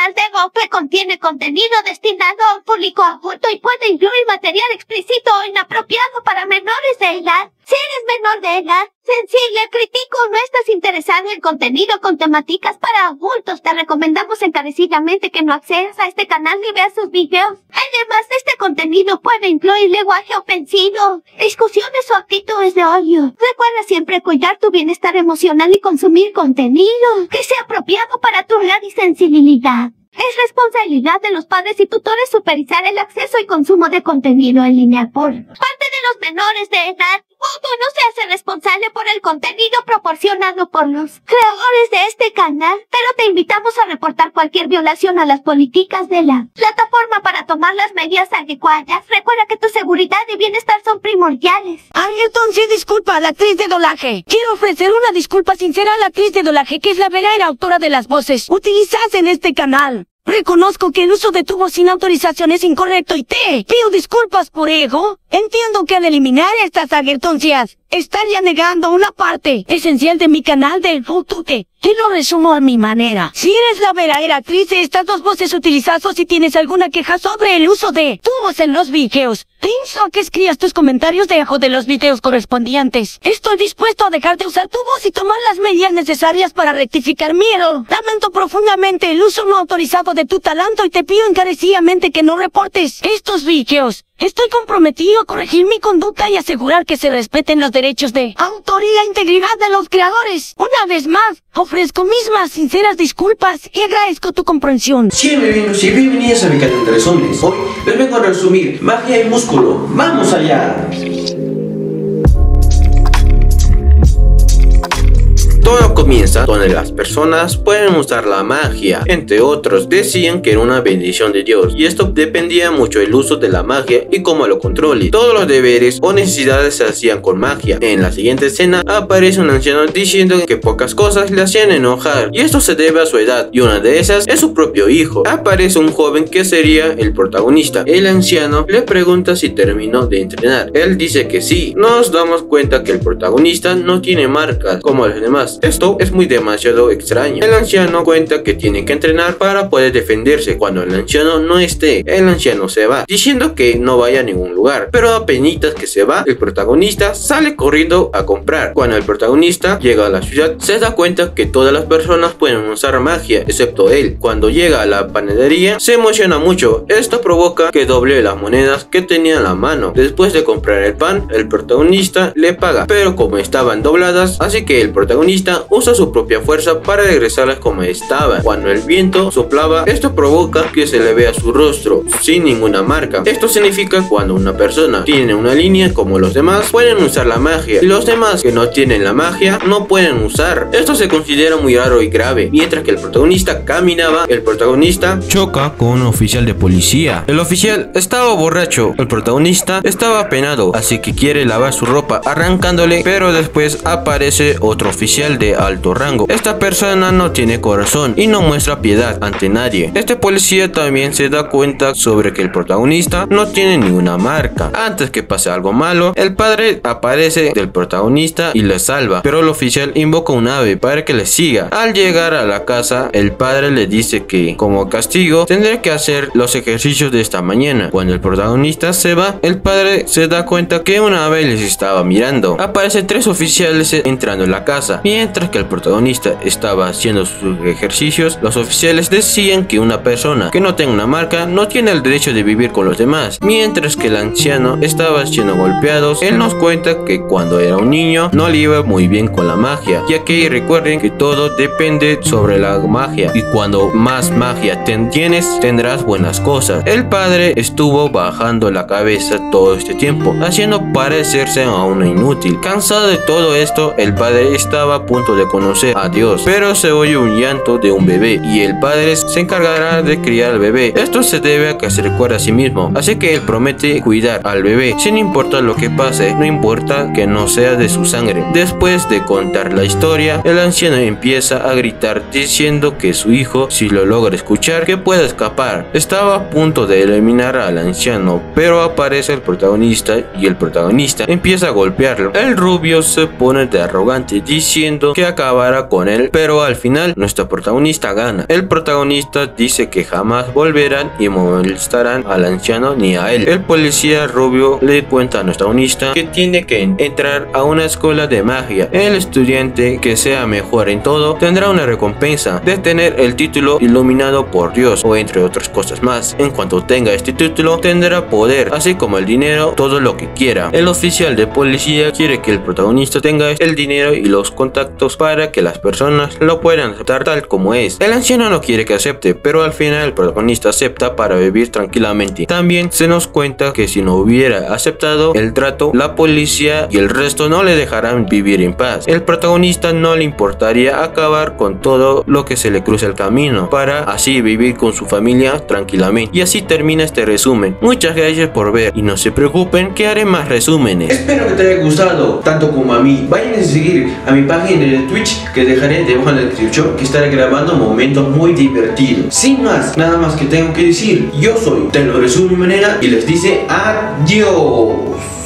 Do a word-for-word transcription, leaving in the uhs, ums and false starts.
canal de Go que contiene contenido destinado a un público adulto y puede incluir material explícito o inapropiado para menores de edad. Si eres menor de edad, sensible, crítico o no estás interesado en contenido con temáticas para adultos, te recomendamos encarecidamente que no accedas a este canal ni veas sus videos. Además, este contenido puede incluir lenguaje ofensivo, discusiones o actitudes de odio. Recuerda siempre cuidar tu bienestar emocional y consumir contenido que sea apropiado para tu edad y sensibilidad. Es responsabilidad de los padres y tutores supervisar el acceso y consumo de contenido en línea por parte de los menores de edad. Uno no se hace responsable por el contenido proporcionado por los creadores de este canal, pero te invitamos a reportar cualquier violación a las políticas de la plataforma para tomar las medidas adecuadas. Recuerda que tu seguridad y bienestar son primordiales. Ayrton, sí, disculpa a la actriz de doblaje. Quiero ofrecer una disculpa sincera a la actriz de doblaje, que es la verdadera autora de las voces utilizadas en este canal. Reconozco que el uso de tu voz sin autorización es incorrecto y te pido disculpas por ello. Entiendo que al eliminar estas advertencias, estaría negando una parte esencial de mi canal de YouTube. Te lo resumo a mi manera. Si eres la verdadera actriz de estas dos voces utilizadas o si tienes alguna queja sobre el uso de tu voz en los videos, te insto a que escribas tus comentarios debajo de los videos correspondientes. Estoy dispuesto a dejar de usar tu voz y tomar las medidas necesarias para rectificar mi error. Lamento profundamente el uso no autorizado de tu talento y te pido encarecidamente que no reportes estos videos. Estoy comprometido a corregir mi conducta y asegurar que se respeten los derechos de autor y la integridad de los creadores. Una vez más, ofrezco mis más sinceras disculpas y agradezco tu comprensión. Sí, bienvenidos y bienvenidas a mi canal de resumes. Hoy les vengo a resumir magia y músculo. ¡Vamos allá! Todo comienza donde las personas pueden usar la magia. Entre otros, decían que era una bendición de Dios, y esto dependía mucho del uso de la magia y cómo lo controle. Todos los deberes o necesidades se hacían con magia. En la siguiente escena aparece un anciano diciendo que pocas cosas le hacían enojar, y esto se debe a su edad, y una de esas es su propio hijo. Aparece un joven que sería el protagonista. El anciano le pregunta si terminó de entrenar. Él dice que sí. Nos damos cuenta que el protagonista no tiene marcas como los demás. Esto es muy demasiado extraño. El anciano cuenta que tiene que entrenar para poder defenderse. Cuando el anciano no esté, el anciano se va, diciendo que no vaya a ningún lugar. Pero apenitas que se va, el protagonista sale corriendo a comprar. Cuando el protagonista llega a la ciudad, se da cuenta que todas las personas pueden usar magia, excepto él. Cuando llega a la panadería, se emociona mucho. Esto provoca que doble las monedas que tenía en la mano. Después de comprar el pan, el protagonista le paga, pero como estaban dobladas, así que el protagonista usa su propia fuerza para regresarlas como estaban. Cuando el viento soplaba, esto provoca que se le vea su rostro sin ninguna marca. Esto significa cuando una persona tiene una línea como los demás, pueden usar la magia, y los demás que no tienen la magia no pueden usar. Esto se considera muy raro y grave. Mientras que el protagonista caminaba, el protagonista choca con un oficial de policía. El oficial estaba borracho, el protagonista estaba apenado, así que quiere lavar su ropa arrancándole, pero después aparece otro oficial de alto rango. Esta persona no tiene corazón y no muestra piedad ante nadie. Este policía también se da cuenta sobre que el protagonista no tiene ninguna marca. Antes que pase algo malo, el padre aparece del protagonista y le salva, pero el oficial invoca un ave para que le siga. Al llegar a la casa, el padre le dice que como castigo tendrá que hacer los ejercicios de esta mañana. Cuando el protagonista se va, el padre se da cuenta que una ave les estaba mirando. Aparecen tres oficiales entrando en la casa. Mientras que el protagonista estaba haciendo sus ejercicios, los oficiales decían que una persona que no tenga una marca no tiene el derecho de vivir con los demás. Mientras que el anciano estaba siendo golpeado, él nos cuenta que cuando era un niño no le iba muy bien con la magia, ya que recuerden que todo depende sobre la magia, y cuando más magia ten tienes, tendrás buenas cosas. El padre estuvo bajando la cabeza todo este tiempo, haciendo parecerse a uno inútil. Cansado de todo esto, el padre estaba a punto de conocer a Dios, pero se oye un llanto de un bebé y el padre se encargará de criar al bebé. Esto se debe a que se recuerda a sí mismo, así que él promete cuidar al bebé sin importar lo que pase, no importa que no sea de su sangre. Después de contar la historia, el anciano empieza a gritar diciendo que su hijo, si lo logra escuchar, que pueda escapar. Estaba a punto de eliminar al anciano, pero aparece el protagonista y el protagonista empieza a golpearlo. El rubio se pone de arrogante diciendo diciendo que acabará con él, pero al final nuestro protagonista gana. El protagonista dice que jamás volverán y molestarán al anciano ni a él. El policía rubio le cuenta a nuestro protagonista que tiene que entrar a una escuela de magia. El estudiante que sea mejor en todo tendrá una recompensa de tener el título iluminado por Dios, o entre otras cosas más. En cuanto tenga este título tendrá poder, así como el dinero, todo lo que quiera. El oficial de policía quiere que el protagonista tenga el dinero y los contactos para que las personas lo puedan aceptar tal como es. El anciano no quiere que acepte, pero al final el protagonista acepta para vivir tranquilamente. También se nos cuenta que si no hubiera aceptado el trato, la policía y el resto no le dejarán vivir en paz. El protagonista no le importaría acabar con todo lo que se le cruce el camino, para así vivir con su familia tranquilamente. Y así termina este resumen. Muchas gracias por ver y no se preocupen que haré más resúmenes. Espero que te haya gustado tanto como a mí. Vayan a seguir a mi página de Twitch que dejaré debajo en la descripción, que estaré grabando momentos muy divertidos. Sin más, nada más que tengo que decir. Yo soy Te lo resumo de mi manera y les dice adiós.